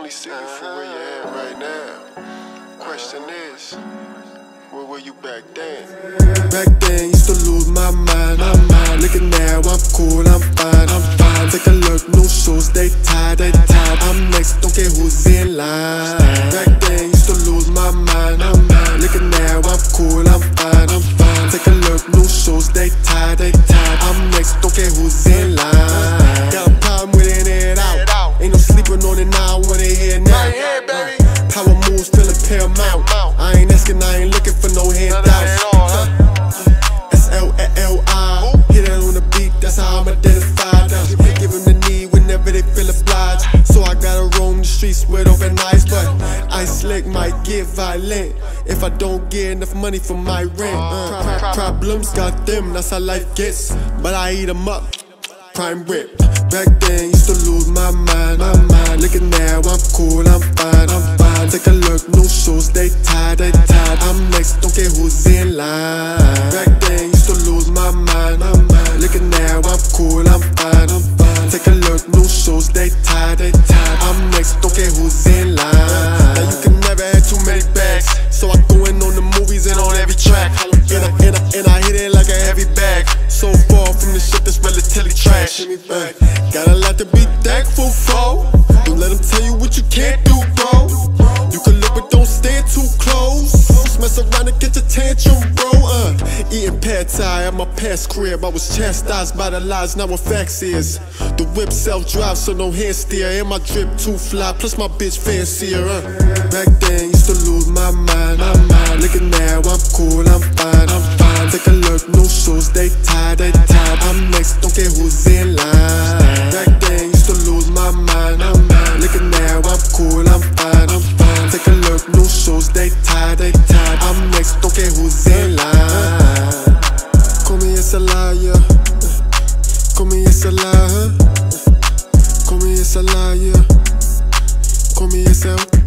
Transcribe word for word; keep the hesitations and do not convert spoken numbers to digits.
only see you for where you're at right now. Question is, where were you back then? Back then, used to lose my mind, my mind. Look at now, I'm cool, I'm fine, I'm fine. Take a look, new shoes, they tied, they tied. I'm next, don't care who's in line. Back then, used to lose my mind, my mind. Look at now, I'm cool, I'm fine, I'm fine. Take a look, new shoes, they tied, they tied. I'm next, don't care who's in line. Got a problem with it, it out. Ain't no sleeping on it now, I wanna hear now. Power moves, feeling paramount. I ain't asking, I ain't looking for no handouts. S L L I, hit it on the beat, that's how I'm identified. Give them the need whenever they feel obliged. So I gotta roam the streets with open eyes. But I slick might get violent if I don't get enough money for my rent. uh, Problems got them, that's how life gets. But I eat them up, prime rip. Back then, used to lose my mind, my mind. Look at now, I'm cool, I'm fine, I'm fine. Take a look, new shoes, they tied, they tied. I'm next, don't care who's in line. Back then, used to lose my mind, my mind. Look at now, I'm cool, I'm fine, I'm fine. Take a look, new shoes, they tied, they tied. I'm next, don't care who's in line. Now you can never have too many bags, so I go in on the movies and on every track. And I, and I, and I hit it like a heavy bag. So far from the shit that's relatively trash. Got a lot to be thankful for. Don't let them tell you what you can't do, bro. You can look but don't stand too close. Just mess around and get your tantrum, bro. uh, Eating pad thai at my past crib. I was chastised by the lies, now what facts is. The whip self-drive, so no hand steer. And my drip too fly, plus my bitch fancier. uh. Back then, used to lose my mind, my mind. Look at now, I'm cool, I'm fine, I'm fine. Take a look, new shoes, they tied, they tied. I'm next, don't care who's in line. Back then, used to lose my mind, my mind. Look at now, I'm cool, I'm fine, I'm fine. Take a look, new shoes, they tied, they tied. I'm next, don't care who's in line. Call me a liar, call me a liar, call me a liar, call me a